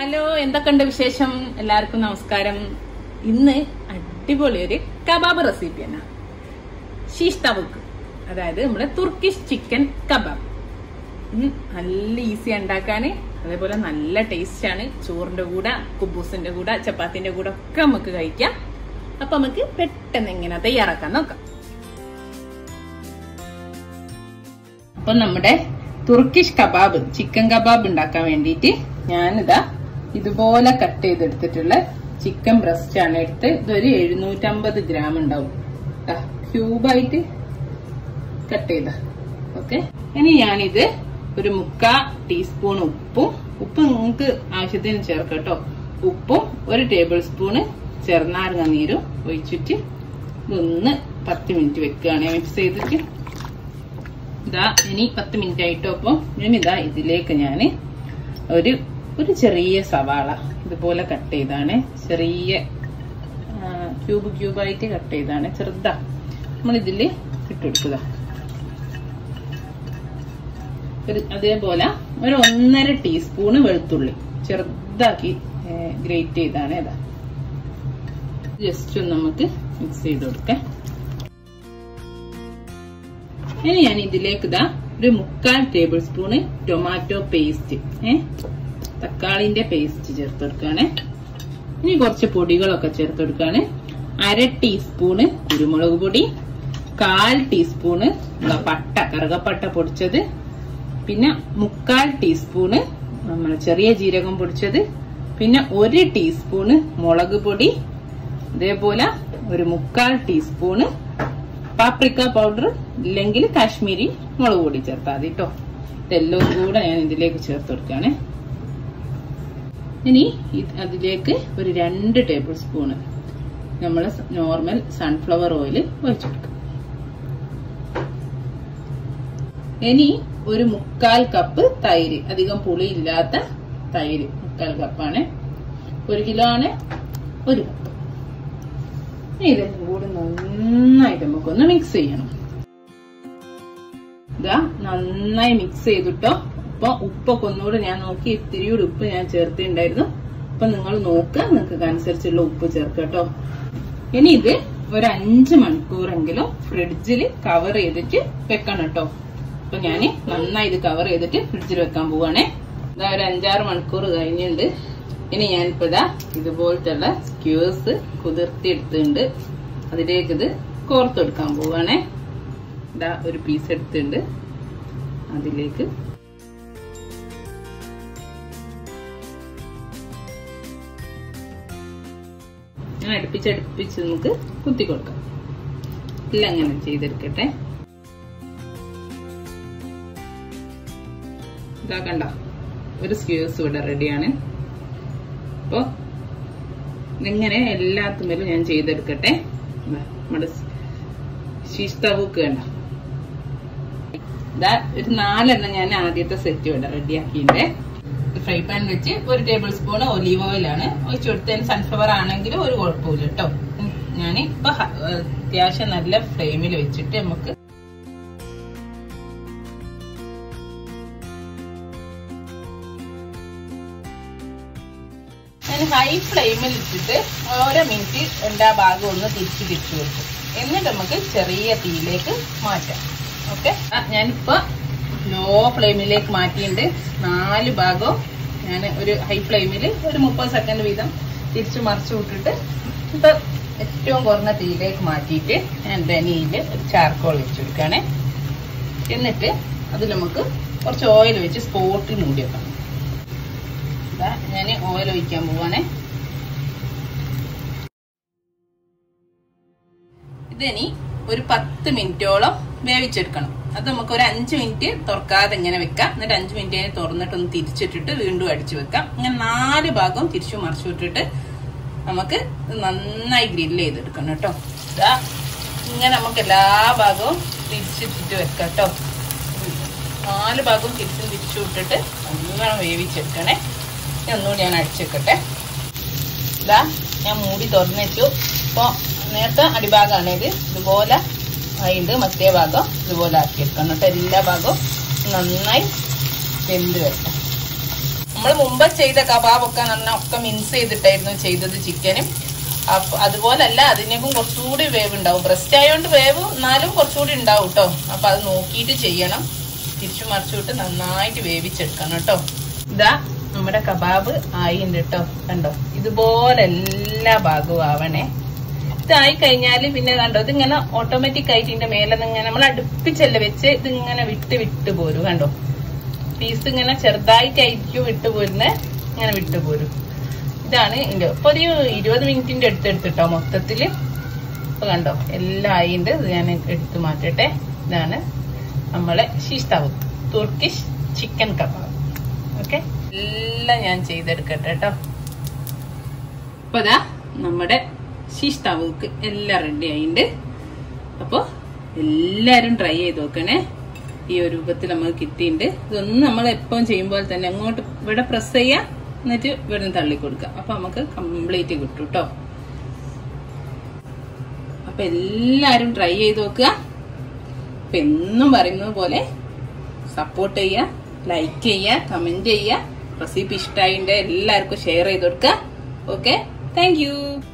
Hello, എന്തൊക്കെയുണ്ട് വിശേഷം? എല്ലാവർക്കും നമസ്കാരം. ഇന്ന് അടിപൊളി ഒരു കബാബ് റെസിപ്പി തന്നെ, ഷീഷ് തവുക്ക്, അതായത് നമ്മുടെ തുർക്കിഷ് ചിക്കൻ കബാബ്. നല്ല ഈസി ഉണ്ടാക്കാൻ, അതേപോലെ നല്ല ടേസ്റ്റ് ആണ്. ചോറിന്റെ കൂടെ, കുബൂസിന്റെ കൂടെ, ചപ്പാത്തിന്റെ കൂടെ ഒക്കെ നമുക്ക് കഴിക്കാം. അപ്പൊ നമുക്ക് പെട്ടെന്ന് എങ്ങനെ തയ്യാറാക്കാൻ നോക്കാം. അപ്പൊ നമ്മുടെ തുർക്കിഷ് കബാബ്, ചിക്കൻ കബാബ് ഉണ്ടാക്കാൻ വേണ്ടിയിട്ട് ഞാനിതാ ഇതുപോലെ കട്ട് ചെയ്തെടുത്തിട്ടുള്ള ചിക്കൻ ബ്രസ്റ്റ് ആണ് എടുത്ത്. ഇതൊരു 750 ഗ്രാം ഉണ്ടാവും. ക്യൂബായിട്ട് കട്ട് ചെയ്ത. ഓക്കെ, ഇനി ഞാനിത് ഒരു 1/4 ടീസ്പൂൺ ഉപ്പ് നിങ്ങൾക്ക് ആവശ്യത്തിന് ചേർക്കട്ടോ. ഉപ്പും 1 ടേബിൾ സ്പൂണ് ചെറുനാരങ്ങ നീരും ഒഴിച്ചിട്ട് ഇതൊന്ന് 10 മിനിറ്റ് വെക്കുകയാണ് മിക്സ് ചെയ്തിട്ട്. ഇതാ ഇനി 10 മിനിറ്റ് ആയിട്ടോ. അപ്പം ഞാനിതാ ഇതിലേക്ക് ഞാൻ ഒരു ചെറിയ സവാള ഇതുപോലെ കട്ട് ചെയ്താണ്, ചെറിയ ക്യൂബായിട്ട് കട്ട് ചെയ്താണ്, ചെറുതാ. നമ്മളിതില് ഇട്ടുകൊടുക്കുക. അതേപോലെ ഒരു 1.5 ടീസ്പൂണ് വെളുത്തുള്ളി ചെറുതാക്കി ഗ്രേറ്റ് ചെയ്താണ്. ഇതാ ജസ്റ്റ് ഒന്ന് നമുക്ക് മിക്സ് ചെയ്ത് കൊടുക്കാം. ഇനി ഞാൻ ഇതിലേക്ക് ഇതാ ഒരു 1/4 ടേബിൾ സ്പൂണ് ടൊമാറ്റോ പേസ്റ്റ്, തക്കാളിന്റെ പേസ്റ്റ് ചേർത്ത് കൊടുക്കാണ്. ഇനി കുറച്ച് പൊടികളൊക്കെ ചേർത്ത് കൊടുക്കാണ്. 1/2 ടീസ്പൂണ് കുരുമുളക് പൊടി, 1/4 ടീസ്പൂണ് കറുകപ്പട്ട പൊടിച്ചത്, പിന്നെ 1/4 ടീസ്പൂണ് നമ്മുടെ ചെറിയ ജീരകം പൊടിച്ചത്, പിന്നെ 1 ടീസ്പൂണ് മുളക് പൊടി, അതേപോലെ ഒരു 1/4 ടീസ്പൂണ് പാപ്രിക്ക പൗഡർ, ഇല്ലെങ്കിൽ കാശ്മീരി മുളക് പൊടി ചേർത്താൽ മതി കേട്ടോ. ഇതെല്ലാം കൂടെ ഞാൻ ഇതിലേക്ക് ചേർത്ത് കൊടുക്കാണ്. ഇനി അതിലേക്ക് ഒരു 2 ടേബിൾ സ്പൂണ് നമ്മൾ നോർമൽ സൺഫ്ലവർ ഓയിൽ ഒഴിച്ചു കൊടുക്കാം. ഇനി ഒരു 1/4 കപ്പ് തൈര്, അധികം പുളി ഇല്ലാത്ത തൈര് 1/4 കപ്പാണ്. 1 കിലോ ആണ് 1 കപ്പ്. ഇതെല്ലാം കൂടി നന്നായിട്ട് നമുക്കൊന്ന് മിക്സ് ചെയ്യണം. ഇതാ നന്നായി മിക്സ് ചെയ്തിട്ടോ. അപ്പൊ ഉപ്പൊക്കെ ഒന്നുകൂടെ ഞാൻ നോക്കി, ഇത്തിരി കൂടി ഉപ്പ് ഞാൻ ചേർത്തിട്ടുണ്ടായിരുന്നു. അപ്പൊ നിങ്ങൾ നോക്കുക, നിങ്ങൾക്ക് അനുസരിച്ചുള്ള ഉപ്പ് ചേർക്കട്ടോ. ഇനി ഇത് ഒരു 5 മണിക്കൂറെങ്കിലും ഫ്രിഡ്ജിൽ കവർ ചെയ്തിട്ട് വെക്കണം കേട്ടോ. അപ്പൊ ഞാൻ നന്നായി ഇത് കവർ ചെയ്തിട്ട് ഫ്രിഡ്ജിൽ വെക്കാൻ പോവാണേ. ഇതാ ഒരു 5-6 മണിക്കൂർ കഴിഞ്ഞിട്ടുണ്ട്. ഇനി ഞാനിപ്പോ ഇതാ ഇതുപോലത്തെ സ്ക്യൂവേഴ്സ് കുതിർത്തി എടുത്തിട്ടുണ്ട്. അതിലേക്ക് ഇത് കോർത്തെടുക്കാൻ പോവാണേ. ഇതാ ഒരു പീസ് എടുത്തിട്ടുണ്ട്. അതിലേക്ക് ഞാൻ അടുപ്പിച്ചടുപ്പിച്ച് നമുക്ക് കുത്തി കൊടുക്കാം. എല്ലാം അങ്ങനെ ചെയ്തെടുക്കട്ടെ. ഇതാ കണ്ട, ഒരു സ്ക്യൂവേഴ്സ് ഇവിടെ റെഡിയാണ്. അപ്പൊ ഇങ്ങനെ എല്ലാത്തുമേലും ഞാൻ ചെയ്തെടുക്കട്ടെ. നമ്മുടെ ഷീഷ് തവുക്ക് കണ്ട, ഇതാ ഒരു 4 എണ്ണം ഞാൻ ആദ്യത്തെ സെറ്റ് ഇവിടെ റെഡിയാക്കിയിട്ടുണ്ട്. ഫ്രൈ പാൻ വെച്ച് 1 ടേബിൾ സ്പൂൺ ഒലീവ് ഓയിലാണ് ഒഴിച്ചു കൊടുത്തതിന്. സൺഫ്ലവർ ആണെങ്കിലും ഒരു കുഴപ്പമില്ല കേട്ടോ. ഞാൻ ഇപ്പൊ അത്യാവശ്യം നല്ല ഫ്ലെയിമിൽ വെച്ചിട്ട് നമുക്ക് ഹൈ ഫ്ലെയിമിൽ ഇട്ടിട്ട് ഓരോ മിനിറ്റ് എല്ലാ ഭാഗവും ഒന്ന് തിരിച്ചു വെക്കും. എന്നിട്ട് നമുക്ക് ചെറിയ തീയിലേക്ക് മാറ്റാം. ഓക്കെ, ഞാനിപ്പോ ലോ ഫ്ലെയിമിലേക്ക് മാറ്റിയിട്ടുണ്ട്. 4 ഭാഗവും ഞാൻ ഒരു ഹൈ ഫ്ലെയിമിൽ ഒരു 30 സെക്കൻഡ് വീതം തിരിച്ചു മറിച്ചു വിട്ടിട്ട് ഇപ്പൊ ഏറ്റവും കുറഞ്ഞ തീയിലേക്ക് മാറ്റിയിട്ട് ഞാൻ ധനിയിൽ ഒരു ചാർക്കോൾ വെച്ചെടുക്കുകയാണ്. എന്നിട്ട് അതിൽ നമുക്ക് കുറച്ച് ഓയിൽ വെച്ച് സ്പോട്ടിൽ മൂടി വെക്കണം. ഞാൻ ഓയിൽ ഒഴിക്കാൻ പോവാണേ. ഇതിനി ഒരു 10 മിനിറ്റോളം വേവിച്ചെടുക്കണം. അത് നമുക്ക് ഒരു 5 മിനിറ്റ് തുറക്കാതെ ഇങ്ങനെ വെക്കാം. എന്നിട്ട് 5 മിനിറ്റ് കഴിഞ്ഞ് തുറന്നിട്ടൊന്ന് തിരിച്ചിട്ടിട്ട് വീണ്ടും അടിച്ചു വെക്കാം. ഇങ്ങനെ 4 ഭാഗവും തിരിച്ചു മറിച്ചു വിട്ടിട്ട് നമുക്ക് നന്നായി ഗ്രില്ല് ചെയ്തെടുക്കണം കേട്ടോ. ഇതാ ഇങ്ങനെ നമുക്ക് എല്ലാ ഭാഗവും തിരിച്ചിട്ടിട്ട് വെക്കാം കേട്ടോ. 4 ഭാഗവും തിരിച്ചു വിട്ടിട്ട് നല്ലോണം വേവിച്ചെടുക്കണേ. ഒന്നുകൂടി ഞാൻ അടിച്ചെടുക്കട്ടെ. ഇതാ ഞാൻ മൂടി തുറന്നു വെച്ചു. ഇപ്പൊ നേരത്തെ അടിഭാഗമാണ് ഇത്. ഇതുപോലെ ആയിട്ട് മറ്റേ ഭാഗം ഇതുപോലെ ആക്കിയെടുക്കണം കേട്ടോ. എല്ലാ ഭാഗവും നന്നായി വെന്ത് വെക്കാം. നമ്മൾ മുമ്പ് ചെയ്ത കബാബൊക്കെ നന്നാ ഒക്കെ മിൻസ് ചെയ്തിട്ടായിരുന്നു ചെയ്തത് ചിക്കനും. അപ്പൊ അതുപോലല്ല, അതിനേക്കും കുറച്ചുകൂടി വേവ് ഉണ്ടാവും. ബ്രസ്റ്റ് ആയതുകൊണ്ട് വേവ് എന്നാലും കുറച്ചുകൂടി ഉണ്ടാവും കേട്ടോ. അപ്പൊ അത് നോക്കിയിട്ട് ചെയ്യണം. തിരിച്ചു മറിച്ചുവിട്ട് നന്നായിട്ട് വേവിച്ചെടുക്കണം കേട്ടോ. ഇതാ നമ്മുടെ കബാബ് ആയിണ്ട് കേട്ടോ. കണ്ടോ, ഇതുപോലെ എല്ലാ ഭാഗവും ആവണേ. ഇതായി കഴിഞ്ഞാല് പിന്നെ കണ്ടോ, ഇതിങ്ങനെ ഓട്ടോമാറ്റിക് ആയിട്ട് ഇതിന്റെ മേലെ ഇങ്ങനെ നമ്മൾ അടുപ്പിച്ചല്ല വെച്ച് ഇതിങ്ങനെ വിട്ട് പോരും. കണ്ടോ, പീസ് ഇങ്ങനെ ചെറുതായിട്ടായിരിക്കും വിട്ടു പോരുന്നത്, ഇങ്ങനെ വിട്ടു പോരും. ഇതാണ് ഇതിന്റെ. ഇപ്പൊ ഒരു 20 മിനിറ്റിന്റെ എടുത്തിട്ടോ മൊത്തത്തില്. ഇപ്പൊ കണ്ടോ എല്ലാം ആയിണ്ട്. ഇത് ഞാൻ എടുത്തു മാറ്റട്ടെ. ഇതാണ് നമ്മളെ shish tawook Turkish chicken kebab. Okay, എല്ലാം ഞാൻ ചെയ്തെടുക്കട്ടെ കേട്ടോ. അപ്പൊ അതാ നമ്മുടെ ഷിഷ് തവൂക്ക് എല്ലാം റെഡി ആയിണ്ട്. അപ്പൊ എല്ലാരും ട്രൈ ചെയ്ത് നോക്കണേ. ഈ ഒരു രൂപത്തിൽ നമുക്ക് കിട്ടിയിട്ടുണ്ട്. ഇതൊന്നും നമ്മൾ എപ്പോഴും ചെയ്യുമ്പോൾ തന്നെ അങ്ങോട്ട് ഇവിടെ പ്രസ് ചെയ്യാം, എന്നിട്ട് ഇവിടെ നിന്ന് തള്ളിക്കൊടുക്കുക. അപ്പൊ നമുക്ക് കംപ്ലീറ്റ് കിട്ടും കേട്ടോ. അപ്പൊ എല്ലാരും ട്രൈ ചെയ്ത് നോക്കുക. അപ്പൊ എന്നും പറയുന്നത് പോലെ സപ്പോർട്ട് ചെയ്യുക, ലൈക്ക് ചെയ്യുക, കമന്റ് ചെയ്യുക. റെസിപ്പി ഇഷ്ടമായിട്ട് എല്ലാവർക്കും ഷെയർ ചെയ്ത് കൊടുക്കുക. Okay, thank U.